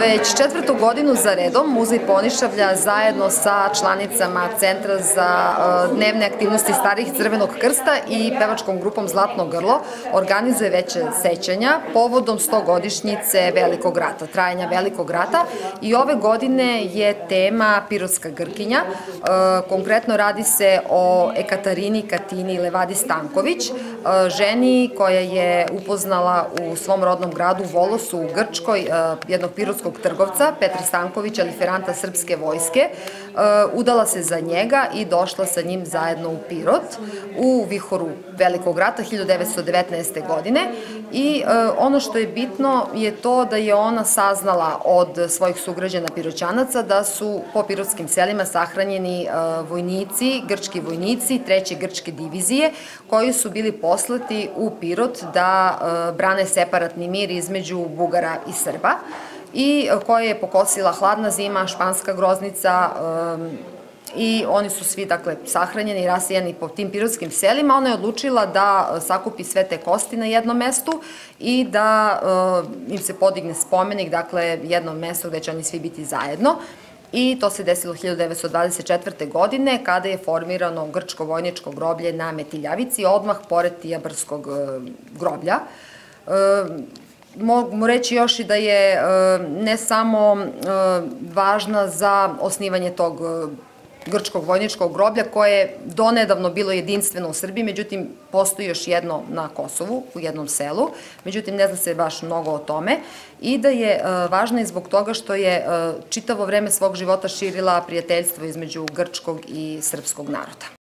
Već četvrtu godinu za redom Muzej Ponišavlja zajedno sa članicama Centra za dnevne aktivnosti starijih Crvenog krsta i pevačkom grupom Zlatno grlo organizuje veće sećanja povodom 100-godišnjice Velikog rata, trajanja Velikog rata, i ove godine je tema Pirotska Grkinja. Konkretno radi se o Ekatarini Katini Levadi Stanković, ženi koja je upoznala u svom rodnom gradu Volosu u Grčkoj jednog pirotskog trgovca, Petra Stankovića, liferanta srpske vojske, udala se za njega i došla sa njim zajedno u Pirot u vihoru Velikog rata 1919. godine. I ono što je bitno je to da je ona saznala od svojih sugrađana Piroćanaca da su po pirotskim selima sahranjeni vojnici, grčki vojnici, 3. grčke divizije, koji su bili poslati u Pirot da brane separatni mir između Bugara i Srba, i koje je pokosila hladna zima, španska groznica, i oni su svi, dakle, sahranjeni i rasijani po tim pirotskim selima. Ona je odlučila da sakupi sve te kosti na jednom mestu i da im se podigne spomenik, dakle, jedno mesto gde će oni svi biti zajedno. I to se desilo 1924. godine, kada je formirano grčko vojničko groblje na Metiljavici, odmah pored Tijabarskog groblja. Mogu reći još i da je ne samo važna za osnivanje tog grčkog vojničkog groblja, koje je donedavno bilo jedinstveno u Srbiji, međutim, postoji još jedno na Kosovu, u jednom selu, međutim, ne zna se baš mnogo o tome, i da je važna i zbog toga što je čitavo vreme svog života širila prijateljstvo između grčkog i srpskog naroda.